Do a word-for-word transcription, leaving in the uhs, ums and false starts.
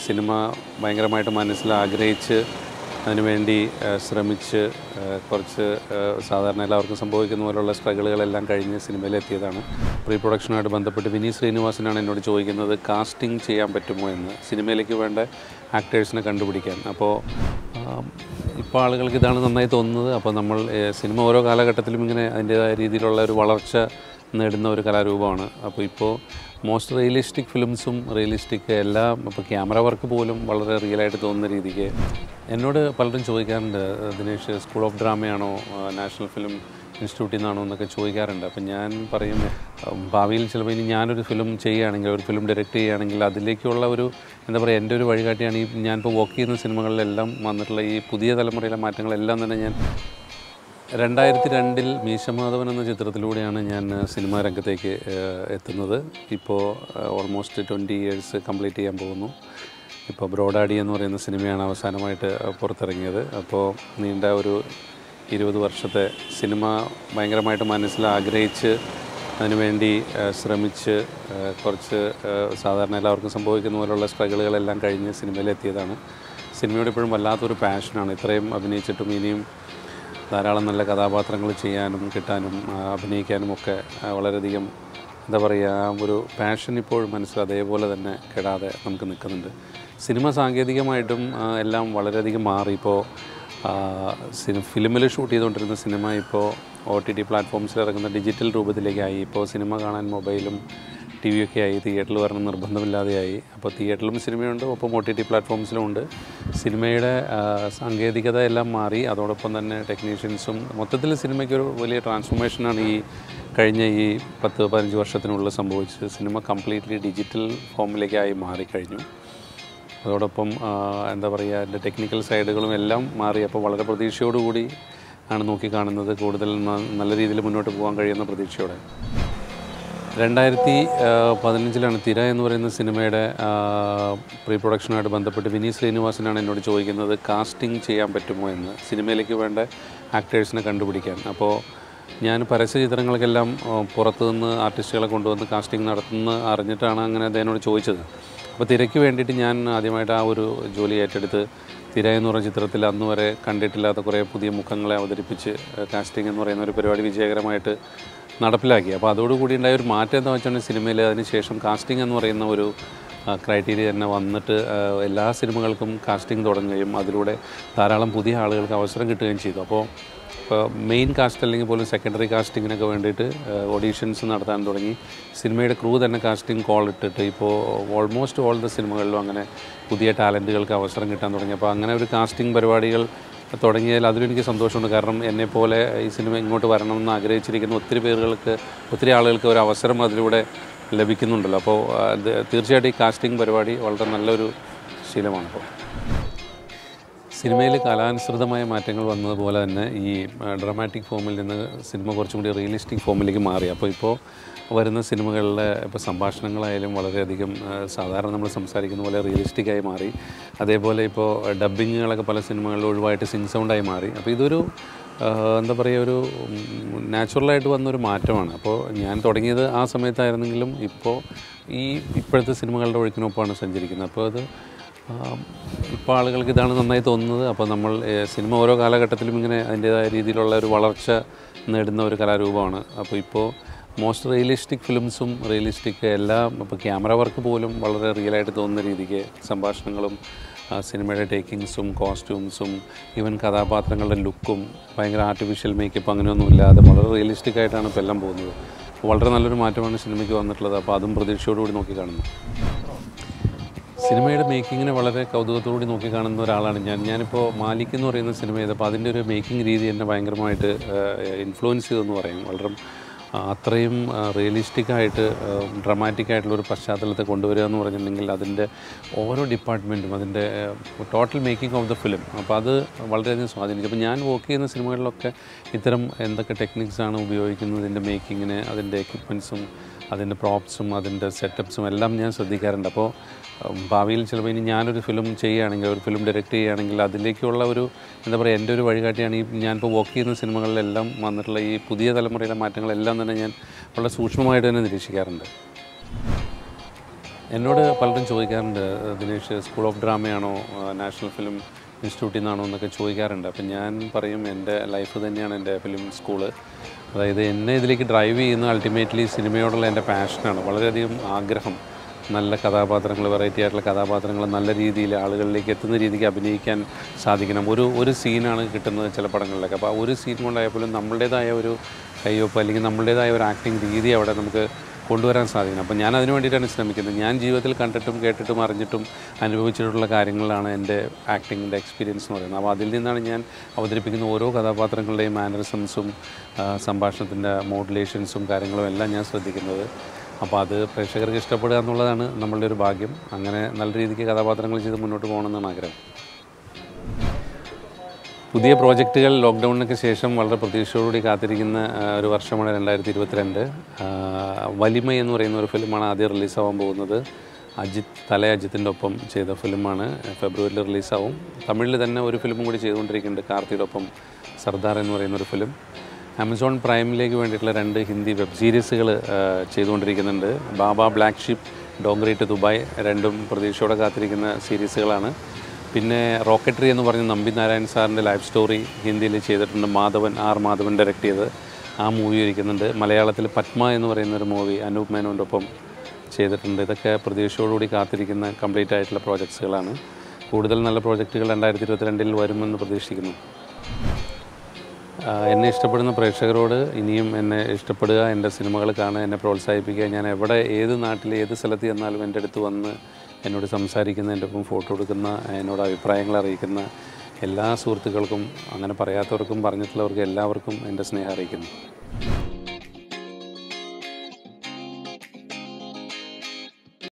Cinema ഭയങ്കരമായിട്ട് മനസ്സിൽ ആഗ്രഹിച്ച് അതിനുവേണ്ടി ശ്രമിച്ച് കുറച്ച് സാധാരണ എല്ലാവർക്കും സംഭവിക്കുന്ന പോലുള്ള സ്ട്രഗിളുകളെല്ലാം കഴിഞ്ഞ് സിനിമയിലെത്തിയതാണ്. പ്രീ പ്രൊഡക്ഷനുമായിട്ട് ബന്ധപ്പെട്ട് വിനീത് ശ്രീനിവാസനാണ് എന്നോട് ചോദിക്കുന്നത് കാസ്റ്റിംഗ് ചെയ്യാൻ പറ്റുമോ എന്ന്, സിനിമയിലേക്ക് വേണ്ട ആക്ടേഴ്സിനെ കണ്ടുപിടിക്കാൻ. അപ്പോൾ ഇപ്പോൾ ആളുകൾക്ക് ഇതാണ് നന്നായി തോന്നുന്നത്. അപ്പോൾ നമ്മൾ സിനിമ ഓരോ കാലഘട്ടത്തിലും ഇങ്ങനെ അതിൻ്റേതായ രീതിയിലുള്ള ഒരു വളർച്ച നേടുന്ന ഒരു കലാരൂപമാണ്. അപ്പോൾ ഇപ്പോൾ മോസ്റ്റ് റിയലിസ്റ്റിക് ഫിലിംസും റിയലിസ്റ്റിക് എല്ലാം ഇപ്പോൾ ക്യാമറ വർക്ക് പോലും വളരെ റിയലായിട്ട് തോന്നുന്ന രീതിക്ക് എന്നോട് പലരും ചോദിക്കാറുണ്ട്, ദിനേഷ് സ്കൂൾ ഓഫ് ഡ്രാമയാണോ നാഷണൽ ഫിലിം ഇൻസ്റ്റിറ്റ്യൂട്ടിൽ നിന്നാണോ എന്നൊക്കെ ചോദിക്കാറുണ്ട്. അപ്പം ഞാൻ പറയും, ഭാവിയിൽ ചിലപ്പോൾ ഇനി ഞാനൊരു ഫിലിം ചെയ്യുകയാണെങ്കിൽ, ഒരു ഫിലിം ഡയറക്റ്റ് ചെയ്യുകയാണെങ്കിൽ അതിലേക്കുള്ള ഒരു എന്താ പറയുക എൻ്റെ ഒരു വഴികാട്ടിയാണ് ഈ ഞാനിപ്പോൾ വർക്ക് ചെയ്യുന്ന സിനിമകളിലെല്ലാം വന്നിട്ടുള്ള ഈ പുതിയ തലമുറയിലെ മാറ്റങ്ങളെല്ലാം തന്നെ. ഞാൻ രണ്ടായിരത്തി രണ്ടിൽ മീശമാധവൻ എന്ന ചിത്രത്തിലൂടെയാണ് ഞാൻ സിനിമാ രംഗത്തേക്ക് എത്തുന്നത്. ഇപ്പോൾ ഓൾമോസ്റ്റ് ട്വൻറ്റി ഇയേഴ്സ് കംപ്ലീറ്റ് ചെയ്യാൻ പോകുന്നു. ഇപ്പോൾ ബ്രോഡാഡി എന്ന് പറയുന്ന സിനിമയാണ് അവസാനമായിട്ട് പുറത്തിറങ്ങിയത്. അപ്പോൾ നീണ്ട ഒരു ഇരുപത് വർഷത്തെ സിനിമ ഭയങ്കരമായിട്ട് മനസ്സിൽ ആഗ്രഹിച്ച് അതിനുവേണ്ടി ശ്രമിച്ച് കുറച്ച് സാധാരണ എല്ലാവർക്കും സംഭവിക്കുന്ന പോലുള്ള സ്ട്രഗിളുകളെല്ലാം കഴിഞ്ഞ് സിനിമയിലെത്തിയതാണ്. സിനിമയോട് ഇപ്പോഴും വല്ലാത്തൊരു പാഷനാണ്. ഇത്രയും അഭിനയിച്ചിട്ടും ഇനിയും ധാരാളം നല്ല കഥാപാത്രങ്ങൾ ചെയ്യാനും കിട്ടാനും അഭിനയിക്കാനും ഒക്കെ വളരെയധികം എന്താ പറയുക ഒരു പാഷൻ ഇപ്പോഴും മനസ്സിൽ അതേപോലെ തന്നെ കെടാതെ നമുക്ക് നിൽക്കുന്നുണ്ട്. സിനിമ സാങ്കേതികമായിട്ടും എല്ലാം വളരെയധികം മാറി. ഇപ്പോൾ സിനിമ ഫിലിമിൽ ഷൂട്ട് ചെയ്തുകൊണ്ടിരുന്ന സിനിമ ഇപ്പോൾ ഒ ടി ടി പ്ലാറ്റ്ഫോംസിൽ ഇറങ്ങുന്ന ഡിജിറ്റൽ രൂപത്തിലേക്കായി. ഇപ്പോൾ സിനിമ കാണാൻ മൊബൈലും ടി വിയൊക്കെ ആയി, തിയേറ്ററിൽ വരണം നിർബന്ധമില്ലാതെയായി. അപ്പോൾ തിയേറ്ററിലും സിനിമയുണ്ട്, ഒപ്പം ഒ ടി ടി പ്ലാറ്റ്ഫോംസിലും ഉണ്ട്. സിനിമയുടെ സാങ്കേതികത എല്ലാം മാറി. അതോടൊപ്പം തന്നെ ടെക്നീഷ്യൻസും മൊത്തത്തിൽ സിനിമയ്ക്കൊരു വലിയ ട്രാൻസ്ഫോർമേഷനാണ് ഈ കഴിഞ്ഞ ഈ പത്ത് പതിനഞ്ച് വർഷത്തിനുള്ളിൽ സംഭവിച്ചത്. സിനിമ കംപ്ലീറ്റ്ലി ഡിജിറ്റൽ ഫോമിലേക്കായി മാറിക്കഴിഞ്ഞു. അതോടൊപ്പം എന്താ പറയുക എൻ്റെ ടെക്നിക്കൽ സൈഡുകളും എല്ലാം മാറി. അപ്പോൾ വളരെ പ്രതീക്ഷയോടുകൂടി ആണ് നോക്കിക്കാണുന്നത്. കൂടുതൽ നല്ല രീതിയിൽ മുന്നോട്ട് പോകാൻ കഴിയുന്ന പ്രതീക്ഷയോടെ. രണ്ടായിരത്തി പതിനഞ്ചിലാണ് തിര എന്ന് പറയുന്ന സിനിമയുടെ പ്രീ പ്രൊഡക്ഷനുമായിട്ട് ബന്ധപ്പെട്ട് വിനീത് ശ്രീനിവാസനാണ് എന്നോട് ചോദിക്കുന്നത് കാസ്റ്റിംഗ് ചെയ്യാൻ പറ്റുമോ എന്ന്, സിനിമയിലേക്ക് വേണ്ട ആക്ടേഴ്സിനെ കണ്ടുപിടിക്കാൻ. അപ്പോൾ ഞാൻ പരസ്യ ചിത്രങ്ങൾക്കെല്ലാം പുറത്തുനിന്ന് ആർട്ടിസ്റ്റുകളെ കൊണ്ടുവന്ന് കാസ്റ്റിംഗ് നടത്തുന്ന അറിഞ്ഞിട്ടാണ് അങ്ങനെ അദ്ദേഹനോട് ചോദിച്ചത്. അപ്പോൾ തിരയ്ക്ക് വേണ്ടിയിട്ട് ഞാൻ ആദ്യമായിട്ട് ആ ഒരു ജോലി ഏറ്റെടുത്ത് തിര എന്ന് പറയുന്ന ചിത്രത്തിൽ അന്ന് വരെ കണ്ടിട്ടില്ലാത്ത കുറേ പുതിയ മുഖങ്ങളെ അവതരിപ്പിച്ച് കാസ്റ്റിംഗ് എന്ന് പറയുന്ന ഒരു പരിപാടി വിജയകരമായിട്ട് നടപ്പിലാക്കി. അപ്പോൾ അതോടുകൂടി ഉണ്ടായ ഒരു മാറ്റം എന്താ വെച്ചാൽ സിനിമയിൽ അതിന് ശേഷം കാസ്റ്റിംഗ് എന്ന് പറയുന്ന ഒരു ക്രൈറ്റീരിയ തന്നെ വന്നിട്ട് എല്ലാ സിനിമകൾക്കും കാസ്റ്റിംഗ് തുടങ്ങുകയും അതിലൂടെ ധാരാളം പുതിയ ആളുകൾക്ക് അവസരം കിട്ടുകയും ചെയ്തു. അപ്പോൾ ഇപ്പോൾ മെയിൻ കാസ്റ്റ് അല്ലെങ്കിൽ പോലും സെക്കൻഡറി കാസ്റ്റിങ്ങിനൊക്കെ വേണ്ടിയിട്ട് ഓഡീഷൻസ് നടത്താൻ തുടങ്ങി. സിനിമയുടെ ക്രൂ തന്നെ കാസ്റ്റിംഗ് കോൾ ഇട്ടിട്ട് ഇപ്പോൾ ഓൾമോസ്റ്റ് ഓൾ ദ സിനിമകളിലും അങ്ങനെ പുതിയ ടാലൻറ്റുകൾക്ക് അവസരം കിട്ടാൻ തുടങ്ങി. അപ്പോൾ അങ്ങനെ ഒരു കാസ്റ്റിംഗ് പരിപാടികൾ തുടങ്ങിയാൽ അതിലെനിക്ക് സന്തോഷമുണ്ട്. കാരണം എന്നെപ്പോലെ ഈ സിനിമ ഇങ്ങോട്ട് വരണമെന്ന് ആഗ്രഹിച്ചിരിക്കുന്ന ഒത്തിരി പേരുകൾക്ക് ഒത്തിരി ആളുകൾക്ക് ഒരു അവസരം അതിലൂടെ ലഭിക്കുന്നുണ്ടല്ലോ. അപ്പോൾ തീർച്ചയായിട്ടും ഈ കാസ്റ്റിംഗ് പരിപാടി വളരെ നല്ലൊരു ശീലമാണ്. അപ്പോൾ സിനിമയിൽ കാലാനുസൃതമായ മാറ്റങ്ങൾ വന്നതുപോലെ തന്നെ ഈ ഡ്രാമാറ്റിക് ഫോമിൽ നിന്ന് സിനിമ കുറച്ചും കൂടി റിയലിസ്റ്റിക് ഫോമിലേക്ക് മാറി. അപ്പോൾ ഇപ്പോൾ വരുന്ന സിനിമകളിലെ ഇപ്പോൾ സംഭാഷണങ്ങളായാലും വളരെയധികം സാധാരണ നമ്മൾ സംസാരിക്കുന്ന പോലെ റിയലിസ്റ്റിക്കായി മാറി. അതേപോലെ ഇപ്പോൾ ഡബ്ബിങ്ങുകളൊക്കെ പല സിനിമകളിൽ ഒഴിവായിട്ട് സിങ് സൗണ്ടായി മാറി. അപ്പോൾ ഇതൊരു എന്താ പറയുക ഒരു നാച്ചുറലായിട്ട് വന്നൊരു മാറ്റമാണ്. അപ്പോൾ ഞാൻ തുടങ്ങിയത് ആ സമയത്തായിരുന്നെങ്കിലും ഇപ്പോൾ ഈ ഇപ്പോഴത്തെ സിനിമകളുടെ ഒഴുക്കിനൊപ്പമാണ് സഞ്ചരിക്കുന്നത്. അപ്പോൾ അത് ഇപ്പോൾ ആളുകൾക്ക് ഇതാണ് നന്നായി തോന്നുന്നത്. അപ്പോൾ നമ്മൾ സിനിമ ഓരോ കാലഘട്ടത്തിലും ഇങ്ങനെ അതിൻ്റേതായ രീതിയിലുള്ള ഒരു വളർച്ച നേടുന്ന ഒരു കലാരൂപമാണ്. അപ്പോൾ ഇപ്പോൾ മോസ്റ്റ് റിയലിസ്റ്റിക് ഫിലിംസും റിയലിസ്റ്റിക് എല്ലാം ഇപ്പോൾ ക്യാമറ വർക്ക് പോലും വളരെ റിയലായിട്ട് തോന്നുന്ന രീതിക്ക് സംഭാഷണങ്ങളും സിനിമയുടെ ടേക്കിങ്സും കോസ്റ്റ്യൂംസും ഈവൻ കഥാപാത്രങ്ങളുടെ ലുക്കും ഭയങ്കര ആർട്ടിഫിഷ്യൽ മേക്കപ്പ് അങ്ങനെയൊന്നും ഇല്ലാതെ വളരെ റിയലിസ്റ്റിക് ആയിട്ടാണ് ഇപ്പോൾ എല്ലാം പോകുന്നത്. വളരെ നല്ലൊരു മാറ്റമാണ് സിനിമയ്ക്ക് വന്നിട്ടുള്ളത്. അപ്പോൾ അതും പ്രതീക്ഷയോടുകൂടി നോക്കിക്കാണുന്നു. സിനിമയുടെ മേക്കിങ്ങിനെ വളരെ കൗതുകത്തോടുകൂടി നോക്കിക്കാണുന്ന ഒരാളാണ് ഞാൻ. ഞാനിപ്പോൾ മാലിക് എന്ന് പറയുന്ന സിനിമ ചെയ്തപ്പോൾ അതിൻ്റെ ഒരു മേക്കിംഗ് രീതി എന്നെ ഭയങ്കരമായിട്ട് ഇൻഫ്ലുവൻസ് ചെയ്തെന്ന് പറയും. വളരെ അത്രയും റിയലിസ്റ്റിക്കായിട്ട് ഡ്രമാറ്റിക്കായിട്ടുള്ളൊരു പശ്ചാത്തലത്തെ കൊണ്ടുവരിക എന്ന് പറഞ്ഞിട്ടുണ്ടെങ്കിൽ അതിൻ്റെ ഓരോ ഡിപ്പാർട്ട്മെൻറ്റും അതിൻ്റെ total making of the film അപ്പോൾ അത് വളരെയധികം സ്വാധീനിച്ചു. അപ്പോൾ ഞാൻ വർക്ക് ചെയ്യുന്ന സിനിമകളിലൊക്കെ ഇത്തരം എന്തൊക്കെ ടെക്നിക്സാണ് ഉപയോഗിക്കുന്നതിൻ്റെ മേക്കിങ്ങിന്, അതിൻ്റെ എക്യുപ്മെൻറ്റ്സും അതിൻ്റെ പ്രോപ്സും അതിൻ്റെ സെറ്റപ്സും എല്ലാം ഞാൻ ശ്രദ്ധിക്കാറുണ്ട്. അപ്പോൾ ഭാവിയിൽ ചിലപ്പോൾ ഇനി ഞാനൊരു ഫിലിം ചെയ്യുകയാണെങ്കിൽ, ഒരു ഫിലിം ഡയറക്റ്റ് ചെയ്യുകയാണെങ്കിൽ അതിലേക്കുള്ള ഒരു എന്താ പറയുക എൻ്റെ ഒരു വഴികാട്ടിയാണ് ഈ ഞാനിപ്പോൾ വർക്ക് ചെയ്യുന്ന സിനിമകളിലെല്ലാം വന്നിട്ടുള്ള ഈ പുതിയ തലമുറയിലെ മാറ്റങ്ങളെല്ലാം തന്നെ ഞാൻ വളരെ സൂക്ഷ്മമായിട്ട് തന്നെ നിരീക്ഷിക്കാറുണ്ട്. എന്നോട് പലരും ചോദിക്കാറുണ്ട്, ദിനേഷ് സ്കൂൾ ഓഫ് ഡ്രാമയാണോ നാഷണൽ ഫിലിം ഇൻസ്റ്റിറ്റ്യൂട്ടിൽ നിന്നാണോ എന്നൊക്കെ ചോദിക്കാറുണ്ട്. അപ്പം ഞാൻ പറയും എൻ്റെ ലൈഫ് തന്നെയാണ് എൻ്റെ ഫിലിം സ്കൂള്. അതായത് എന്നെ ഇതിലേക്ക് ഡ്രൈവ് ചെയ്യുന്ന അൾട്ടിമേറ്റ്ലി സിനിമയോടുള്ള എൻ്റെ പാഷനാണ്. വളരെയധികം ആഗ്രഹം, നല്ല കഥാപാത്രങ്ങൾ, വെറൈറ്റി ആയിട്ടുള്ള കഥാപാത്രങ്ങൾ നല്ല രീതിയിൽ ആളുകളിലേക്ക് എത്തുന്ന രീതിക്ക് അഭിനയിക്കാൻ സാധിക്കണം. ഒരു ഒരു സീനാണ് കിട്ടുന്നത് ചില പടങ്ങളിലൊക്കെ. അപ്പോൾ ആ ഒരു സീൻ കൊണ്ടായപ്പോലും നമ്മളുടേതായ ഒരു കയ്യൊപ്പ് അല്ലെങ്കിൽ നമ്മളുടേതായ ഒരു ആക്ടിങ് രീതി അവിടെ നമുക്ക് കൊണ്ടുവരാൻ സാധിക്കണം. അപ്പോൾ ഞാൻ അതിന് വേണ്ടിയിട്ടാണ് ശ്രമിക്കുന്നത്. ഞാൻ ജീവിതത്തിൽ കണ്ടിട്ടും കേട്ടിട്ടും അറിഞ്ഞിട്ടും അനുഭവിച്ചിട്ടുള്ള കാര്യങ്ങളാണ് എൻ്റെ ആക്ടിങ്ങിൻ്റെ എക്സ്പീരിയൻസ് എന്ന് പറയുന്നത്. അപ്പോൾ അതിൽ നിന്നാണ് ഞാൻ അവതരിപ്പിക്കുന്ന ഓരോ കഥാപാത്രങ്ങളുടെയും മാനറിസംസും സംഭാഷണത്തിൻ്റെ മോഡുലേഷൻസും കാര്യങ്ങളും എല്ലാം ഞാൻ ശ്രദ്ധിക്കുന്നത്. അപ്പോൾ അത് പ്രേക്ഷകർക്ക് ഇഷ്ടപ്പെടുക എന്നുള്ളതാണ് നമ്മളുടെ ഒരു ഭാഗ്യം. അങ്ങനെ നല്ല രീതിക്ക് കഥാപാത്രങ്ങൾ ചെയ്ത് മുന്നോട്ട് പോകണമെന്നാണ് ആഗ്രഹം. പുതിയ പ്രോജക്റ്റുകൾ ലോക്ക്ഡൗണിനൊക്കെ ശേഷം വളരെ പ്രതീക്ഷയോടുകൂടി കാത്തിരിക്കുന്ന ഒരു വർഷമാണ് രണ്ടായിരത്തി ഇരുപത്തിരണ്ട്. വലിമ എന്ന് പറയുന്ന ഒരു ഫിലിമാണ് ആദ്യം റിലീസാവാൻ പോകുന്നത്. അജിത്ത് തല അജിത്തിൻ്റെ ഒപ്പം ചെയ്ത ഫിലിമാണ്. ഫെബ്രുവരിയിൽ റിലീസാവും. തമിഴിൽ തന്നെ ഒരു ഫിലിമും കൂടി ചെയ്തുകൊണ്ടിരിക്കുന്നുണ്ട്, കാർത്തിയുടെ ഒപ്പം സർദാർ എന്ന് പറയുന്നൊരു ഫിലിം. ആമസോൺ പ്രൈമിലേക്ക് വേണ്ടിയിട്ടുള്ള രണ്ട് ഹിന്ദി വെബ് സീരീസുകൾ ചെയ്തുകൊണ്ടിരിക്കുന്നുണ്ട്. ബാബ, black ship, Dongri to Dubai രണ്ടും പ്രതീക്ഷയോടെ കാത്തിരിക്കുന്ന സീരീസുകളാണ്. പിന്നെ റോക്കറ്ററി എന്ന് പറഞ്ഞ നമ്പി നാരായൺ സാറിൻ്റെ ലൈഫ് സ്റ്റോറി ഹിന്ദിയിൽ ചെയ്തിട്ടുണ്ട്. മാധവൻ ആർ മാധവൻ ഡയറക്റ്റ് ചെയ്ത് ആ മൂവി ഇരിക്കുന്നുണ്ട്. മലയാളത്തിൽ പത്മ എന്ന് പറയുന്നൊരു മൂവി അനൂപ് മേനോൻ്റെ ഒപ്പം ചെയ്തിട്ടുണ്ട്. ഇതൊക്കെ പ്രതീക്ഷയോടുകൂടി കാത്തിരിക്കുന്ന കംപ്ലീറ്റ് ആയിട്ടുള്ള പ്രോജക്ട്സുകളാണ്. കൂടുതൽ നല്ല പ്രോജക്റ്റുകൾ രണ്ടായിരത്തി ഇരുപത്തിരണ്ടിൽ വരുമെന്ന് പ്രതീക്ഷിക്കുന്നു. എന്നെ ഇഷ്ടപ്പെടുന്ന പ്രേക്ഷകരോട് ഇനിയും എന്നെ ഇഷ്ടപ്പെടുക, എൻ്റെ സിനിമകൾ കാണുക, എന്നെ പ്രോത്സാഹിപ്പിക്കുക. ഞാൻ എവിടെ ഏത് നാട്ടിൽ ഏത് സ്ഥലത്ത് ചെന്നാലും എൻ്റെ അടുത്ത് വന്ന് എന്നോട് സംസാരിക്കുന്ന, എൻ്റെ ഒപ്പം ഫോട്ടോ എടുക്കുന്ന, എന്നോട് അഭിപ്രായങ്ങൾ അറിയിക്കുന്ന എല്ലാ സുഹൃത്തുക്കൾക്കും, അങ്ങനെ പറയാത്തവർക്കും പറഞ്ഞിട്ടുള്ളവർക്കും എല്ലാവർക്കും എൻ്റെ സ്നേഹം അറിയിക്കുന്നു.